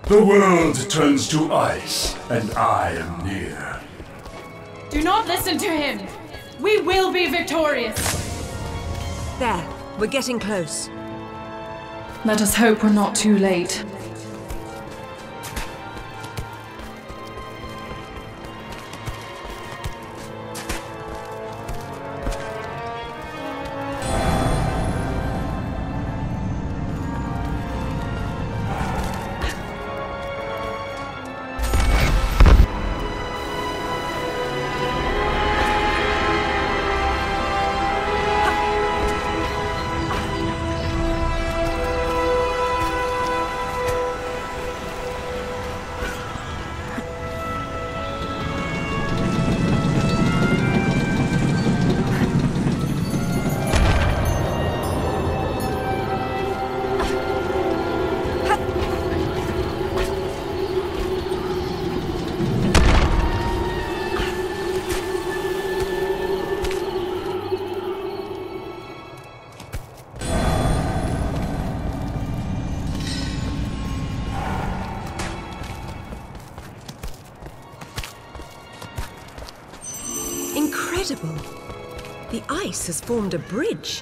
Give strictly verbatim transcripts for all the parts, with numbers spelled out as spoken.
The world turns to ice, and I am near. Do not listen to him! We will be victorious! There, we're getting close. Let us hope we're not too late. Incredible! The ice has formed a bridge.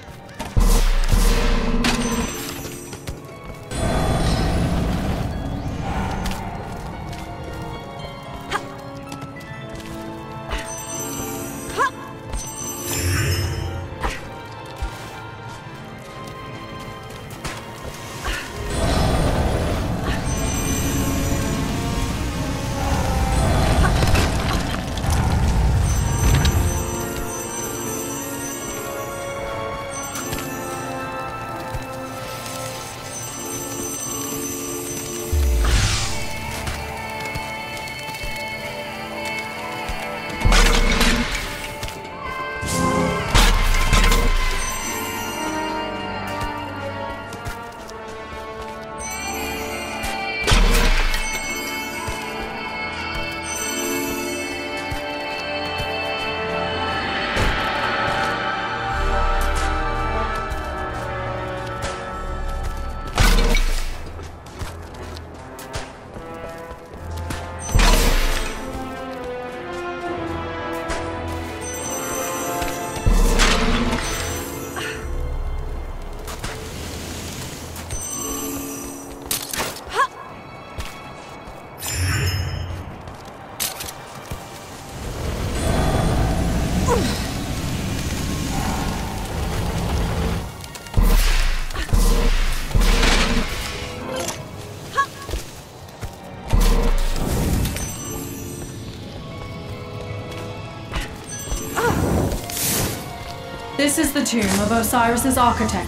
This is the tomb of Osiris's architect.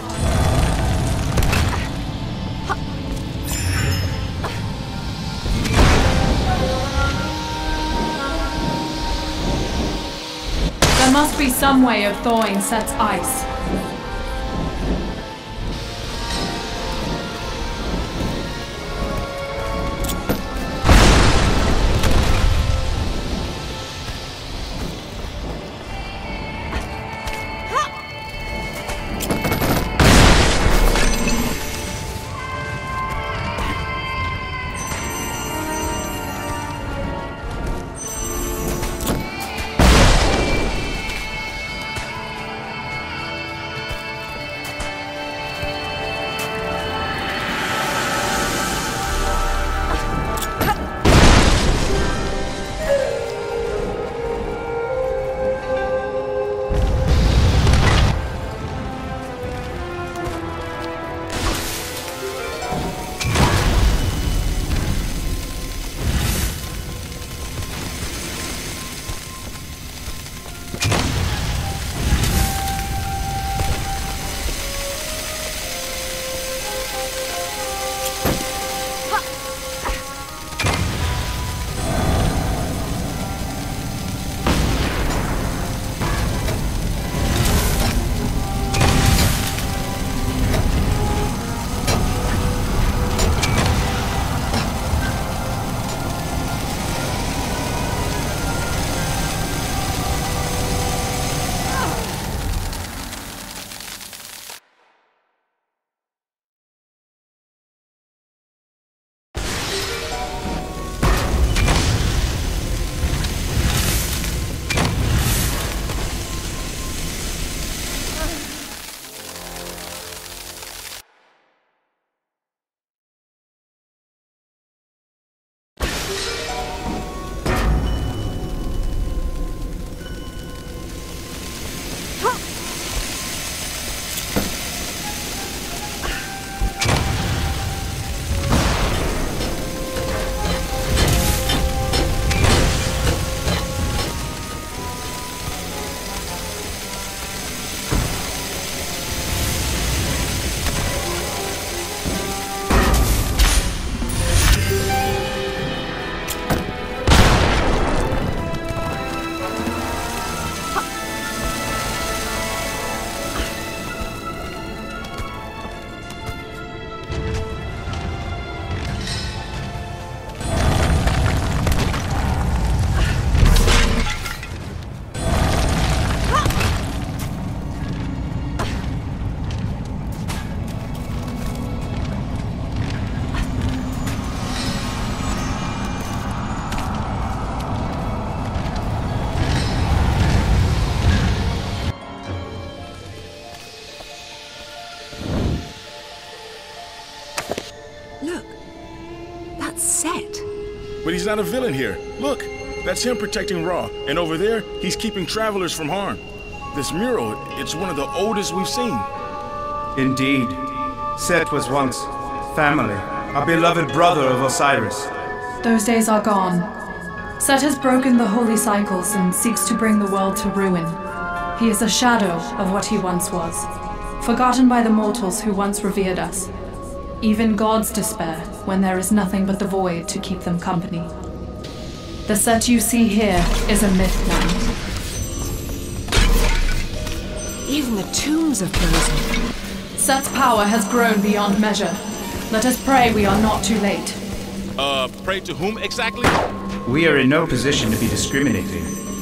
There must be some way of thawing Set's ice. Set. But he's not a villain here. Look, that's him protecting Ra. And over there, he's keeping travelers from harm. This mural, it's one of the oldest we've seen. Indeed. Set was once family, a beloved brother of Osiris. Those days are gone. Set has broken the holy cycles and seeks to bring the world to ruin. He is a shadow of what he once was, forgotten by the mortals who once revered us. Even gods despair when there is nothing but the void to keep them company. The Set you see here is a myth now. Even the tombs are frozen. Set's power has grown beyond measure. Let us pray we are not too late. Uh, pray to whom exactly? We are in no position to be discriminating.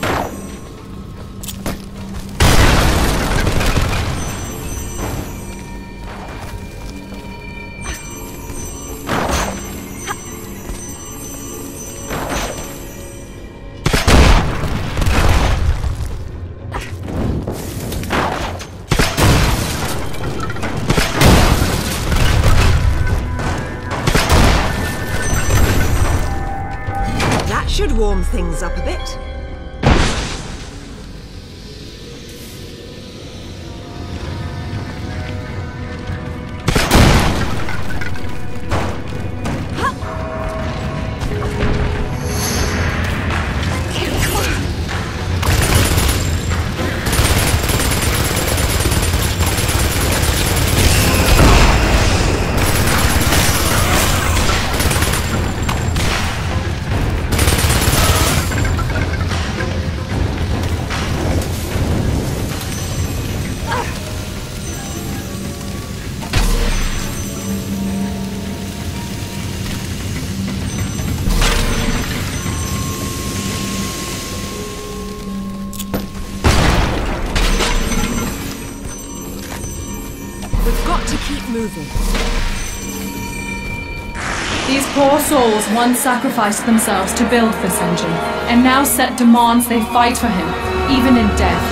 Should warm things up a bit. To keep moving. These poor souls once sacrificed themselves to build this engine, and now Set demands they fight for him, even in death.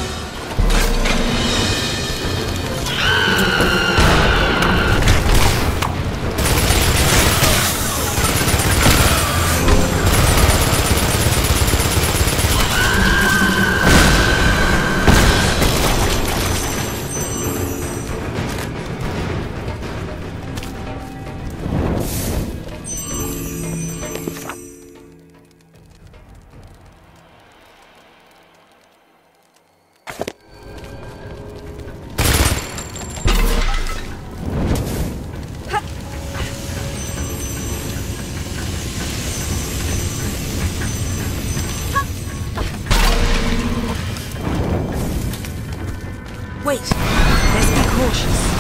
Wait, let's be cautious.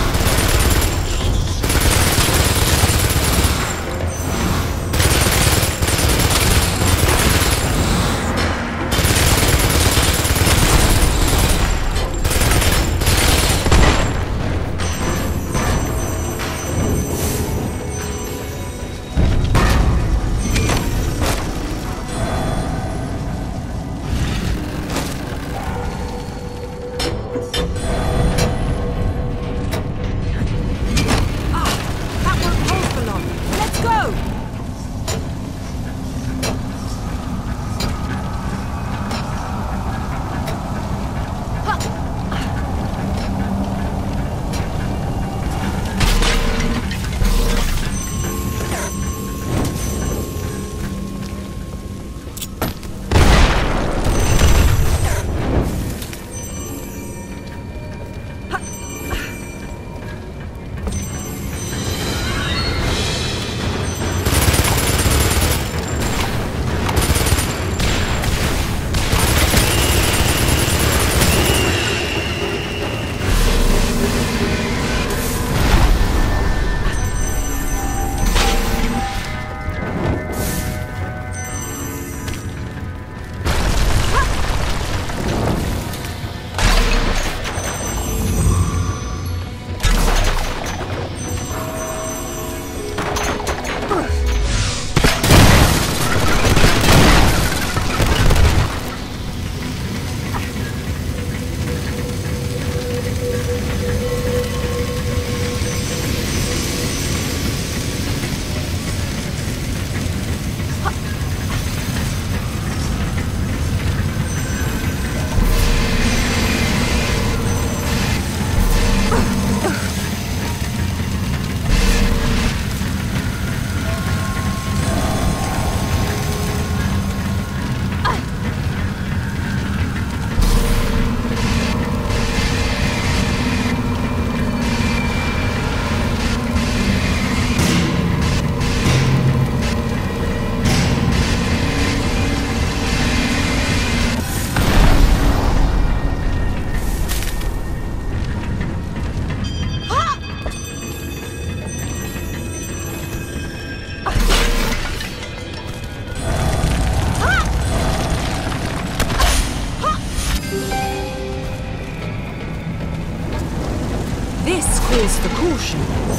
calls for caution.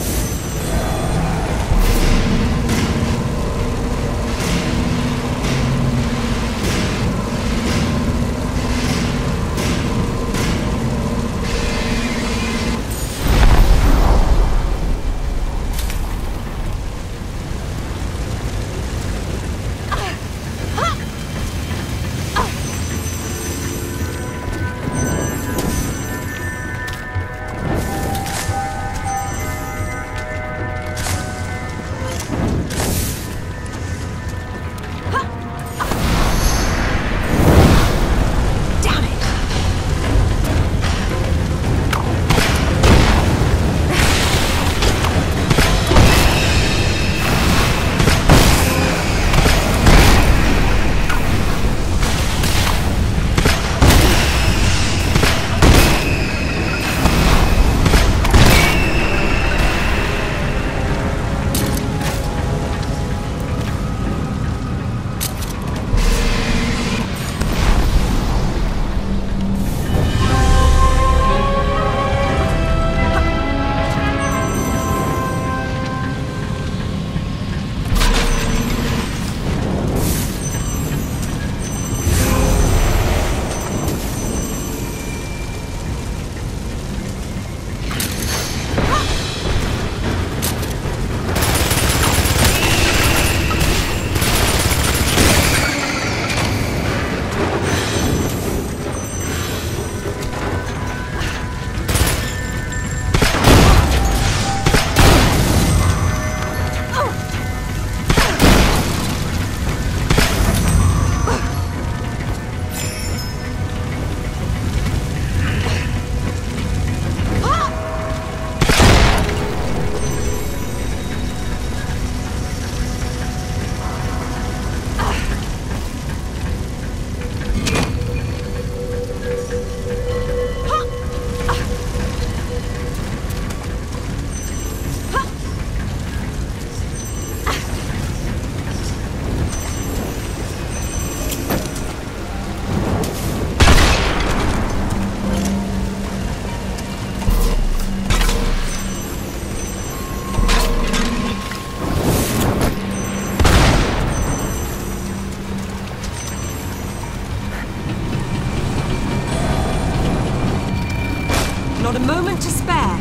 Not a moment to spare.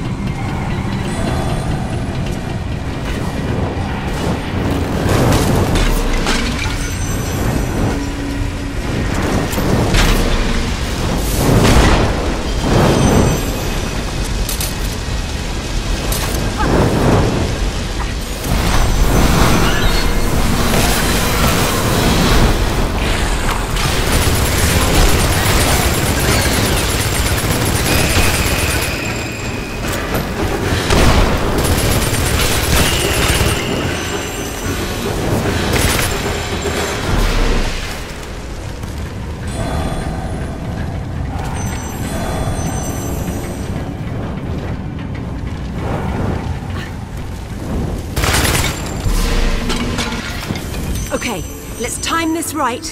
Okay, let's time this right.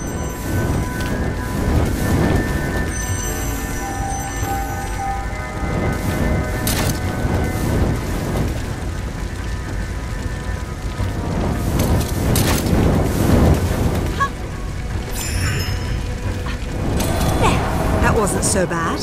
There, that wasn't so bad.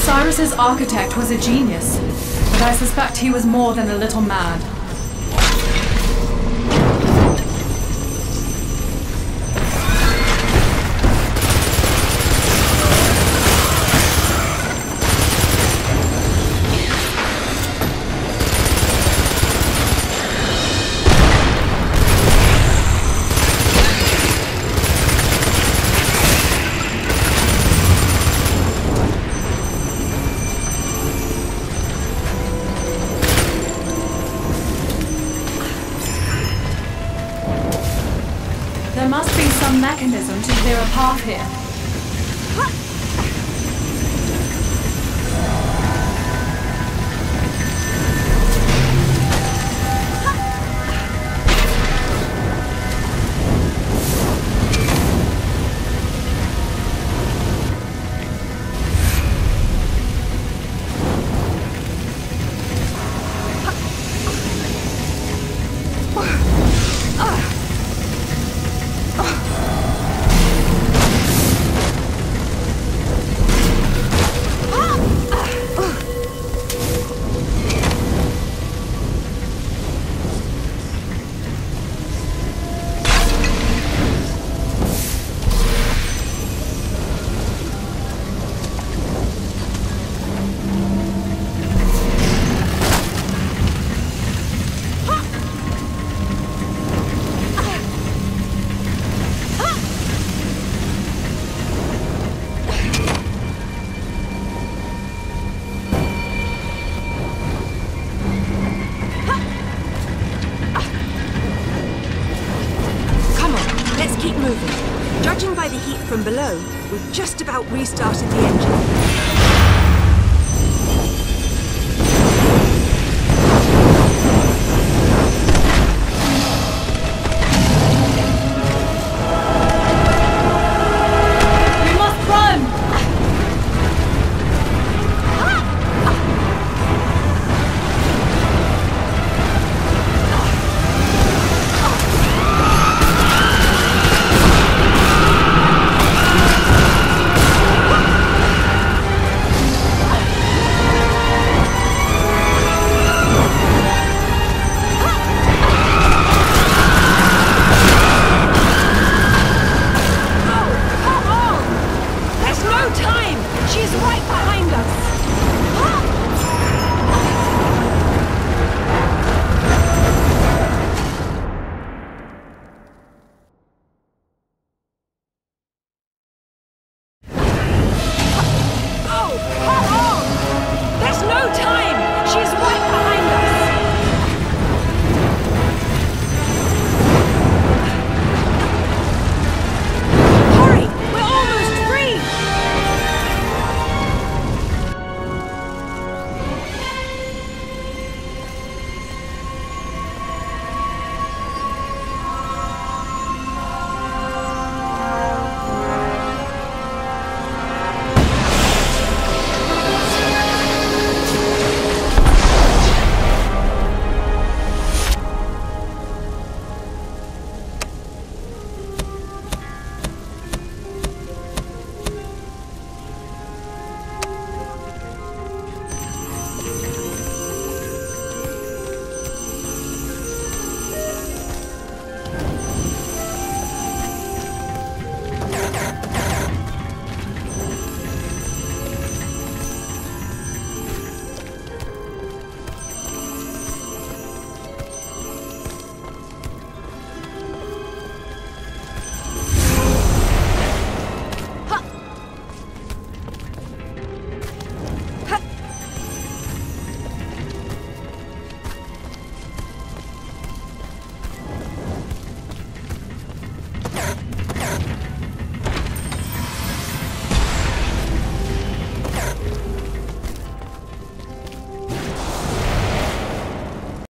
Osiris's architect was a genius, but I suspect he was more than a little mad. There must be some mechanism to clear a path here. Judging by the heat from below, we've just about restarted the engine.